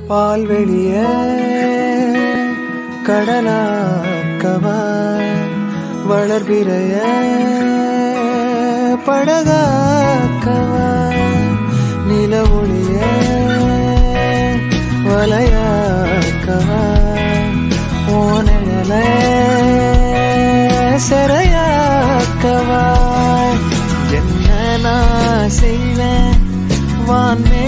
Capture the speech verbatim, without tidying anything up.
பால்வெளிய கடலாக்கவா வளர்பிறைய படகாக்கவா நில ஒளிய வலையாக்கவா ஓனையல சிறையாக்கவா என்ன நான் செய்வேன் வான்மே